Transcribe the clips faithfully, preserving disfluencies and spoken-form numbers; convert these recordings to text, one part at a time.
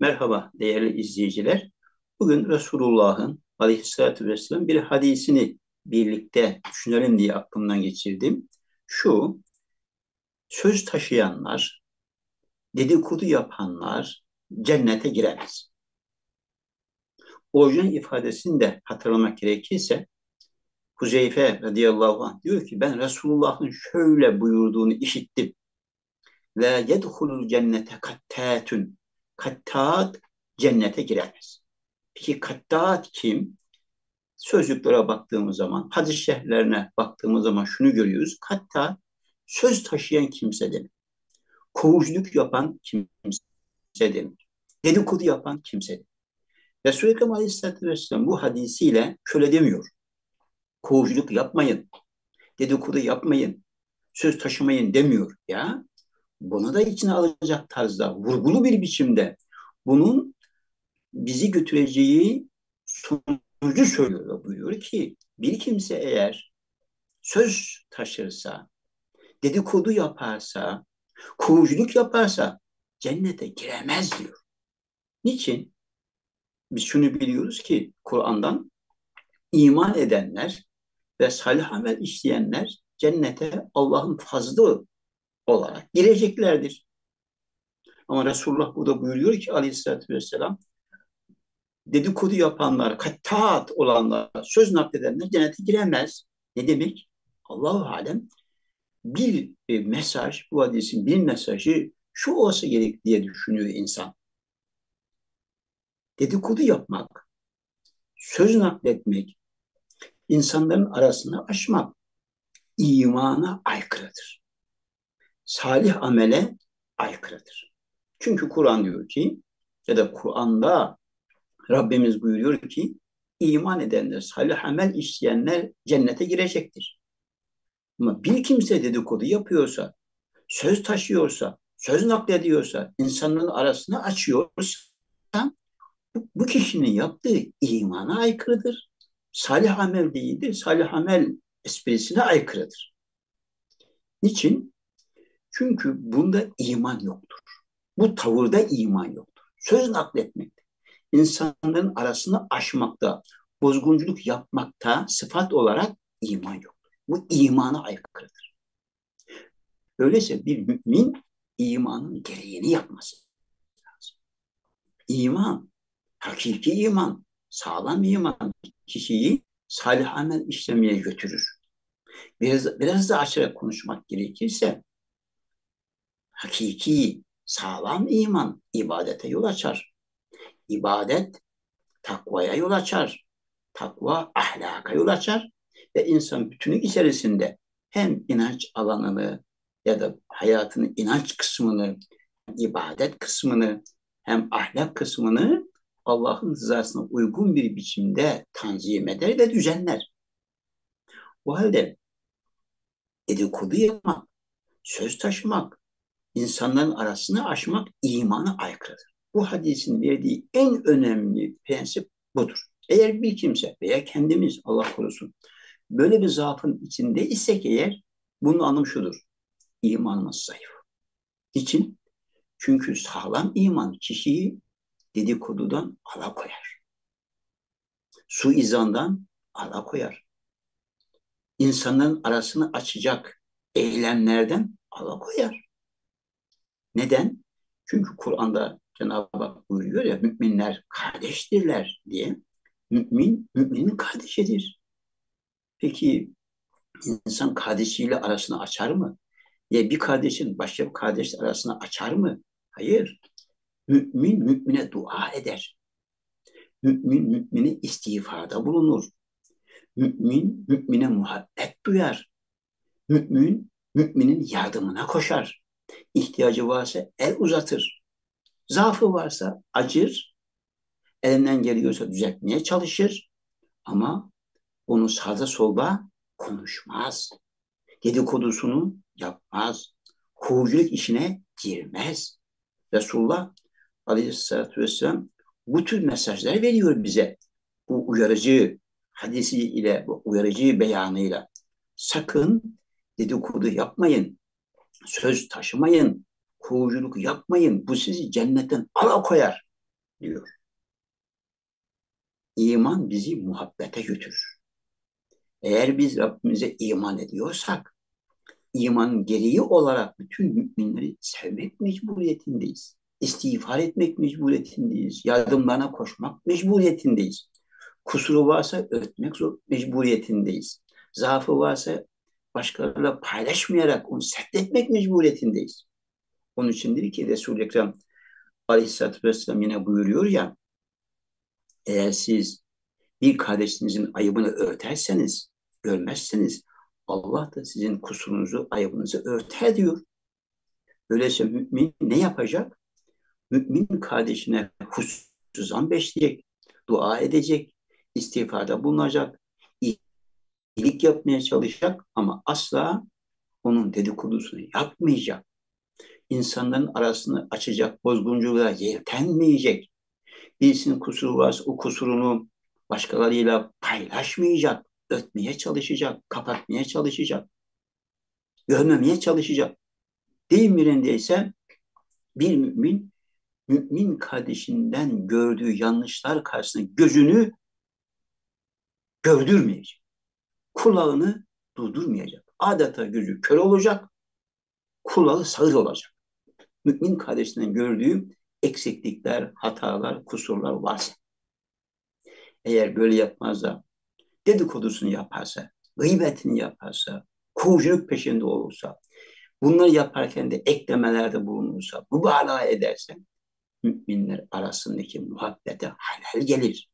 Merhaba değerli izleyiciler. Bugün Resulullah'ın aleyhissalatü vesselam bir hadisini birlikte düşünelim diye aklımdan geçirdim. Şu, söz taşıyanlar, dedikodu yapanlar cennete giremez. Orijinal ifadesini de hatırlamak gerekirse, Huzeyfe radıyallahu anh diyor ki ben Resulullah'ın şöyle buyurduğunu işittim. La yedhulul cennete kattatun. Kattat cennete giremez. Peki kattat kim? Sözlüklere baktığımız zaman, hadis şerhlerine baktığımız zaman şunu görüyoruz. Hatta söz taşıyan kimse demek. Kovuculuk yapan kimse demek. Dedikodu yapan kimse demek. Resul-i Ekrem Aleyhisselatü Vesselam bu hadisiyle şöyle demiyor. Kovuculuk yapmayın, dedikodu yapmayın, söz taşımayın demiyor ya. Bunu da içine alacak tarzda, vurgulu bir biçimde bunun bizi götüreceği sonucu söylüyor. Buyuruyor ki bir kimse eğer söz taşırsa, dedikodu yaparsa, kovuculuk yaparsa cennete giremez diyor. Niçin? Biz şunu biliyoruz ki Kur'an'dan iman edenler ve salih amel işleyenler cennete Allah'ın fazlı olarak gireceklerdir. Ama Resulullah burada buyuruyor ki aleyhissalatü vesselam dedikodu yapanlar, kattat olanlar, söz nakledenler cennete giremez. Ne demek? Allahu alem bir e, mesaj, bu hadisin bir mesajı şu olsa gerek diye düşünüyor insan. Dedikodu yapmak, söz nakletmek, insanların arasını aşmak imana aykırıdır. Salih amele aykırıdır. Çünkü Kur'an diyor ki ya da Kur'an'da Rabbimiz buyuruyor ki iman edenler, salih amel işleyenler cennete girecektir. Ama bir kimse dedikodu yapıyorsa, söz taşıyorsa, söz naklediyorsa, insanların arasını açıyorsa bu, bu kişinin yaptığı imana aykırıdır. Salih amel değildir. Salih amel esprisine aykırıdır. Niçin? Çünkü bunda iman yoktur. Bu tavırda iman yoktur. Söz nakletmekte, insanların arasını aşmakta, bozgunculuk yapmakta sıfat olarak iman yoktur. Bu imana aykırıdır. Öyleyse bir mümin imanın gereğini yapması lazım. İman, hakiki iman, sağlam iman kişiyi salih amel işlemeye götürür. Biraz, biraz da açarak konuşmak gerekirse hakiki, sağlam iman ibadete yol açar. İbadet takvaya yol açar. Takva ahlaka yol açar ve insan bütünlük içerisinde hem inanç alanını ya da hayatının inanç kısmını, ibadet kısmını hem ahlak kısmını Allah'ın rızasına uygun bir biçimde tanzim eder ve düzenler. O halde dedikodu yapmak, söz taşımak, insanların arasını aşmak imana aykırıdır. Bu hadisin verdiği en önemli prensip budur. Eğer bir kimse veya kendimiz Allah korusun böyle bir zaafın içinde isek eğer bunun anlamı şudur. İmanımız zayıf. Niçin? Çünkü sağlam iman kişiyi dedikodudan alakoyar. Suizandan alakoyar. İnsanların arasını açacak eylemlerden alakoyar. Neden? Çünkü Kur'an'da Cenab-ı Hak buyuruyor ya müminler kardeştirler diye. Mümin, müminin kardeşidir. Peki insan kardeşiyle arasını açar mı? Ya bir kardeşin başka bir kardeş arasını açar mı? Hayır. Mümin mümine dua eder. Mümin mümine istiğfarda bulunur. Mümin mümine muhabbet duyar. Mümin müminin yardımına koşar. İhtiyacı varsa el uzatır. Zaafı varsa acır. Elinden geliyorsa düzeltmeye çalışır. Ama onu sağda solda konuşmaz. Dedikodusunu yapmaz. Kovuculuk işine girmez. Resulullah Aleyhisselatü Vesselam bu tür mesajlar veriyor bize. Bu uyarıcı hadisi ile, bu uyarıcı beyanıyla. Sakın dedikodu yapmayın, söz taşımayın, kovuculuk yapmayın. Bu sizi cennetten alakoyar. diyor. İman bizi muhabbete götürür. Eğer biz Rabbimize iman ediyorsak, imanın gereği olarak bütün müminleri sevmek mecburiyetindeyiz. İstiğfar etmek mecburiyetindeyiz. Yardımlarına koşmak mecburiyetindeyiz. Kusuru varsa örtmek zor, mecburiyetindeyiz. Zaafı varsa başkalarıyla paylaşmayarak onu setletmek mecburiyetindeyiz. Onun içindir ki Resul-i Ekrem Aleyhisselatü Vesselam yine buyuruyor ya, eğer siz bir kardeşinizin ayıbını örterseniz, görmezseniz Allah da sizin kusurunuzu, ayıbınızı örter diyor. Öyleyse mümin ne yapacak? Mümin kardeşine husnuzan besleyecek, dua edecek, istiğfarda bulunacak, iyilik yapmaya çalışacak ama asla onun dedikodusunu yapmayacak. İnsanların arasını açacak, bozgunculara yeltenmeyecek. Birisinin kusuru varsa o kusurunu başkalarıyla paylaşmayacak, örtmeye çalışacak, kapatmaya çalışacak, görmemeye çalışacak. Deyim yerindeyse bir mümin, mümin kardeşinden gördüğü yanlışlar karşısında gözünü gördürmeyecek. Kulağını durdurmayacak. Adeta gözü kör olacak, kulağı sağır olacak. Mümin kardeşinden gördüğü eksiklikler, hatalar, kusurlar varsa. Eğer böyle yapmaz da dedikodusunu yaparsa, gıybetini yaparsa, kovuculuk peşinde olursa, bunları yaparken de eklemelerde bulunursa, mübalağa ederse, müminler arasındaki muhabbete halel gelir.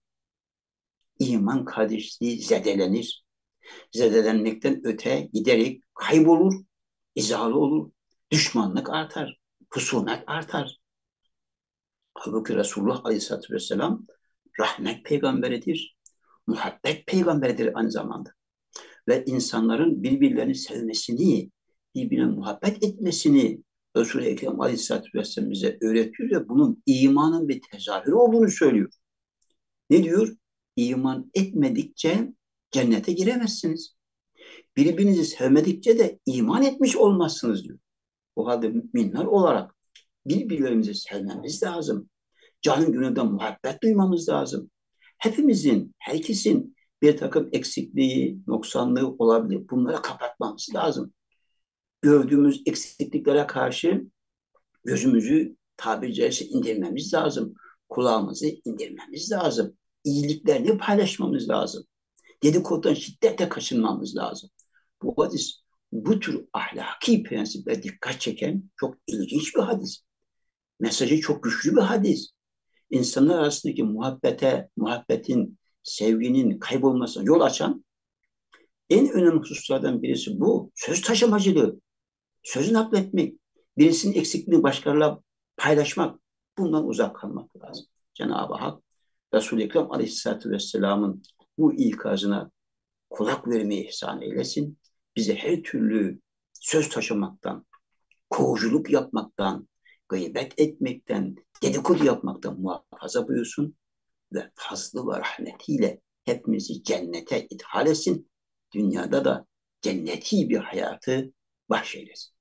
İman kardeşliği zedelenir. Zedelenmekten öte giderek kaybolur, izalı olur, düşmanlık artar, husumet artar. Halbuki Resulullah Aleyhisselatü Vesselam rahmet peygamberidir, muhabbet peygamberidir aynı zamanda. Ve insanların birbirlerini sevmesini, birbirine muhabbet etmesini Resul-i Ekrem Aleyhisselatü Vesselam bize öğretiyor ve bunun imanın bir tezahürü olduğunu söylüyor. Ne diyor? İman etmedikçe cennete giremezsiniz. Birbirinizi sevmedikçe de iman etmiş olmazsınız diyor. O halde müminler olarak birbirlerimizi sevmemiz lazım. Canın gönülden muhabbet duymamız lazım. Hepimizin, herkesin bir takım eksikliği, noksanlığı olabilir. Bunları kapatmamız lazım. Gördüğümüz eksikliklere karşı gözümüzü tabiri caizse indirmemiz lazım. Kulağımızı indirmemiz lazım. İyiliklerini paylaşmamız lazım. Dedikodudan şiddetle kaçınmamız lazım. Bu hadis bu tür ahlaki prensiplere dikkat çeken çok ilginç bir hadis. Mesajı çok güçlü bir hadis. İnsanlar arasındaki muhabbete, muhabbetin, sevginin kaybolmasına yol açan en önemli hususlardan birisi bu. Söz taşımacılığı, sözü nakletmek, birisinin eksikliğini başkalarıyla paylaşmak. Bundan uzak kalmak lazım. Cenab-ı Hak Resul-i Ekrem Aleyhisselatü Vesselam'ın bu ikazına kulak vermeyi ihsan eylesin. Bize her türlü söz taşımaktan, kovuculuk yapmaktan, gıybet etmekten, dedikodu yapmaktan muhafaza buyursun ve fazlı ve rahmetiyle hepimizi cennete ithal etsin. Dünyada da cenneti bir hayatı bahşeylesin.